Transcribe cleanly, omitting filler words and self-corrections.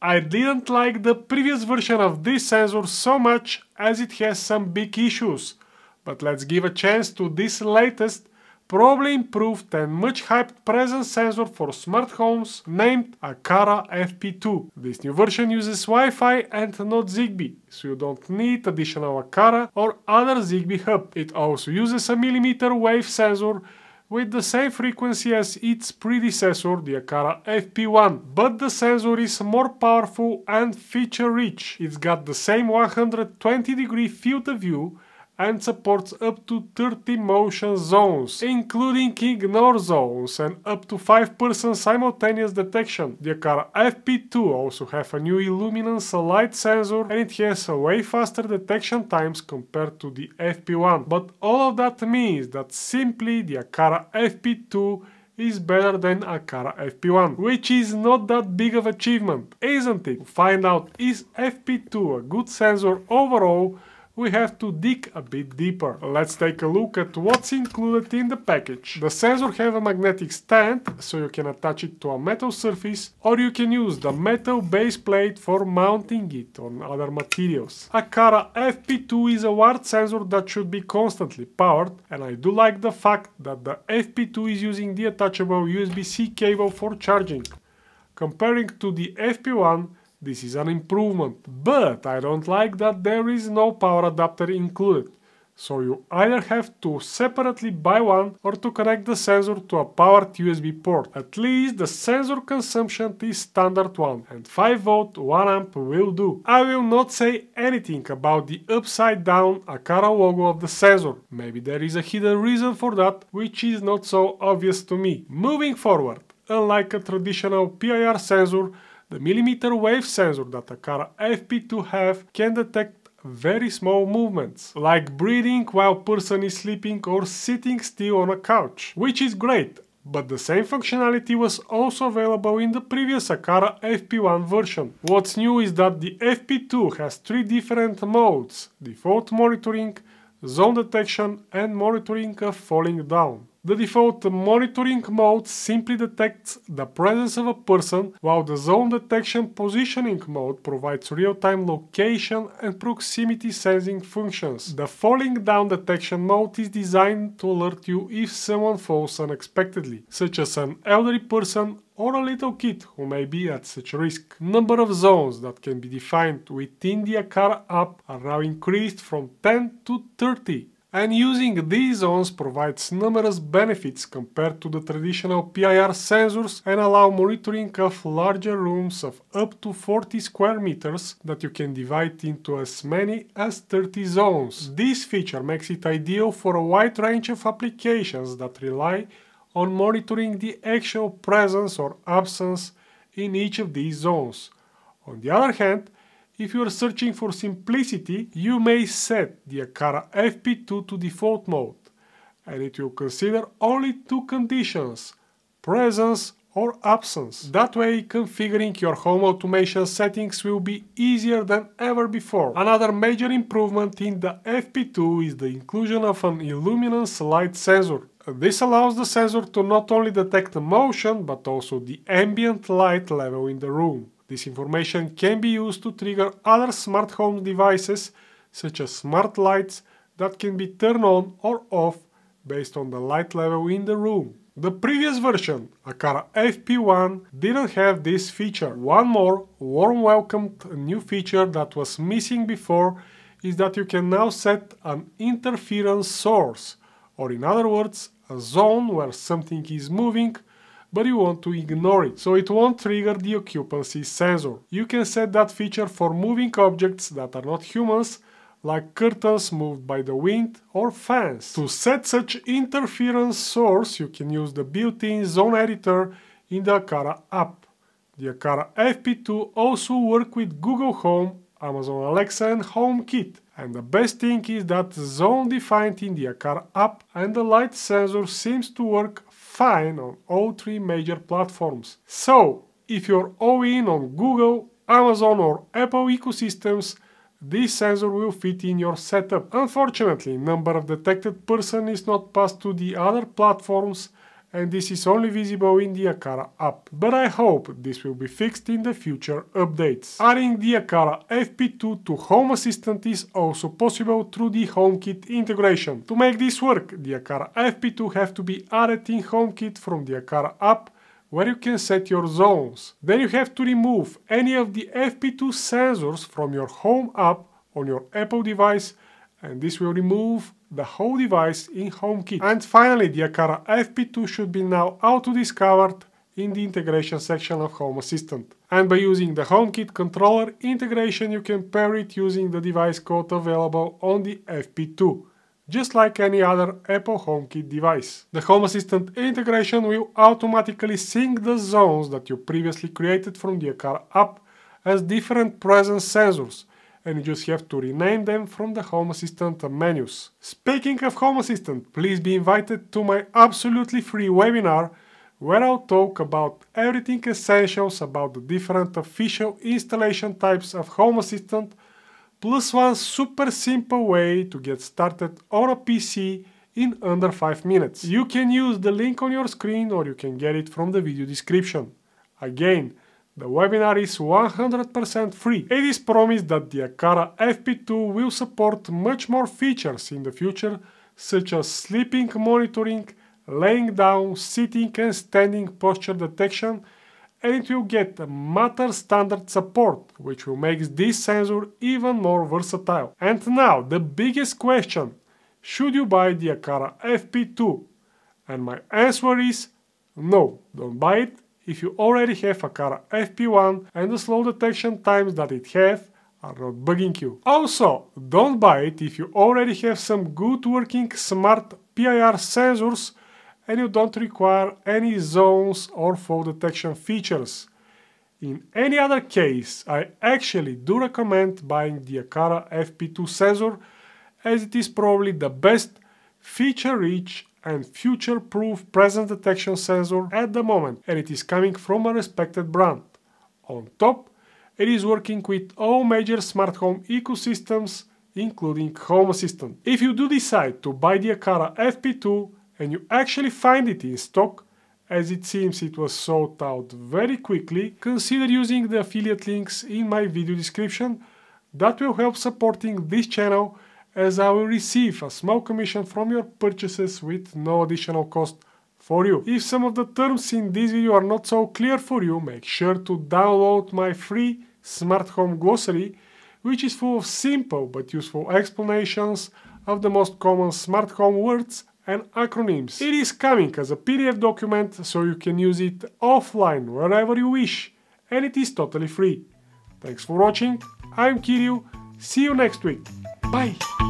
I didn't like the previous version of this sensor so much as it has some big issues, but let's give a chance to this latest, probably improved and much hyped presence sensor for smart homes named Aqara FP2. This new version uses Wi-Fi and not Zigbee, so you don't need additional Aqara or other Zigbee hub. It also uses a millimeter wave sensor with the same frequency as its predecessor, the Aqara FP1, but the sensor is more powerful and feature-rich. It's got the same 120-degree field of view and supports up to 30 motion zones, including ignore zones and up to 5% simultaneous detection. The Aqara FP2 also has a new Illuminance light sensor and it has a way faster detection times compared to the FP1. But all of that means that simply the Aqara FP2 is better than Aqara FP1, which is not that big of an achievement, isn't it? To find out is FP2 a good sensor overall, we have to dig a bit deeper. Let's take a look at what's included in the package. The sensor has a magnetic stand, so you can attach it to a metal surface, or you can use the metal base plate for mounting it on other materials. Aqara FP2 is a wired sensor that should be constantly powered, and I do like the fact that the FP2 is using the attachable USB-C cable for charging. Comparing to the FP1, this is an improvement, but I don't like that there is no power adapter included, so you either have to separately buy one or to connect the sensor to a powered USB port. At least the sensor consumption is standard one, and 5V 1A will do. I will not say anything about the upside down Aqara logo of the sensor. Maybe there is a hidden reason for that, which is not so obvious to me. Moving forward, unlike a traditional PIR sensor, the millimeter wave sensor that Aqara FP2 have can detect very small movements, like breathing while person is sleeping or sitting still on a couch, which is great, but the same functionality was also available in the previous Aqara FP1 version. What's new is that the FP2 has 3 different modes: default monitoring, zone detection and monitoring of falling down. The default monitoring mode simply detects the presence of a person, while the zone detection positioning mode provides real-time location and proximity sensing functions. The falling down detection mode is designed to alert you if someone falls unexpectedly, such as an elderly person or a little kid who may be at such risk. Number of zones that can be defined within the Aqara app are now increased from 10 to 30. And using these zones provides numerous benefits compared to the traditional PIR sensors and allow monitoring of larger rooms of up to 40 square meters that you can divide into as many as 30 zones. This feature makes it ideal for a wide range of applications that rely on monitoring the actual presence or absence in each of these zones. On the other hand, if you are searching for simplicity, you may set the Aqara FP2 to default mode, and it will consider only 2 conditions: presence or absence. That way, configuring your home automation settings will be easier than ever before. Another major improvement in the FP2 is the inclusion of an Illuminance light sensor. This allows the sensor to not only detect motion, but also the ambient light level in the room. This information can be used to trigger other smart home devices, such as smart lights that can be turned on or off based on the light level in the room. The previous version, Aqara FP1, didn't have this feature. One more warm welcomed new feature that was missing before is that you can now set an interference source, or in other words, a zone where something is moving but you want to ignore it, so it won't trigger the occupancy sensor. You can set that feature for moving objects that are not humans, like curtains moved by the wind or fans. To set such interference source, you can use the built-in zone editor in the Aqara app. The Aqara FP2 also works with Google Home, Amazon Alexa and HomeKit. And the best thing is that zone defined in the Aqara app and the light sensor seems to work fine on all 3 major platforms. So, if you're all in on Google, Amazon or Apple ecosystems, this sensor will fit in your setup. Unfortunately, number of detected person is not passed to the other platforms and this is only visible in the Aqara app. But I hope this will be fixed in the future updates. Adding the Aqara FP2 to Home Assistant is also possible through the HomeKit integration. To make this work, the Aqara FP2 have to be added in HomeKit from the Aqara app, where you can set your zones. Then you have to remove any of the FP2 sensors from your Home app on your Apple device, and this will remove the whole device in HomeKit. And finally, the Aqara FP2 should be now auto-discovered in the integration section of Home Assistant. And by using the HomeKit controller integration, you can pair it using the device code available on the FP2, just like any other Apple HomeKit device. The Home Assistant integration will automatically sync the zones that you previously created from the Aqara app as different presence sensors, and you just have to rename them from the Home Assistant menus. Speaking of Home Assistant, please be invited to my absolutely free webinar where I'll talk about everything essentials about the different official installation types of Home Assistant, plus one super simple way to get started on a PC in under 5 minutes. You can use the link on your screen or you can get it from the video description. Again, the webinar is 100% free. It is promised that the Aqara FP2 will support much more features in the future, such as sleeping monitoring, laying down, sitting and standing posture detection, and it will get Matter standard support, which will make this sensor even more versatile. And now, the biggest question: should you buy the Aqara FP2? And my answer is no, don't buy it if you already have Aqara FP1 and the slow detection times that it have are not bugging you. Also, don't buy it if you already have some good working smart PIR sensors and you don't require any zones or fall detection features. In any other case, I actually do recommend buying the Aqara FP2 sensor, as it is probably the best feature-rich and future-proof presence detection sensor at the moment, and it is coming from a respected brand. On top, it is working with all major smart home ecosystems, including Home Assistant. If you do decide to buy the Aqara FP2 and you actually find it in stock, as it seems it was sold out very quickly, consider using the affiliate links in my video description. That will help supporting this channel, as I will receive a small commission from your purchases with no additional cost for you. If some of the terms in this video are not so clear for you, make sure to download my free Smart Home Glossary, which is full of simple but useful explanations of the most common smart home words and acronyms. It is coming as a PDF document, so you can use it offline wherever you wish, and it is totally free. Thanks for watching, I'm Kirill, see you next week, bye!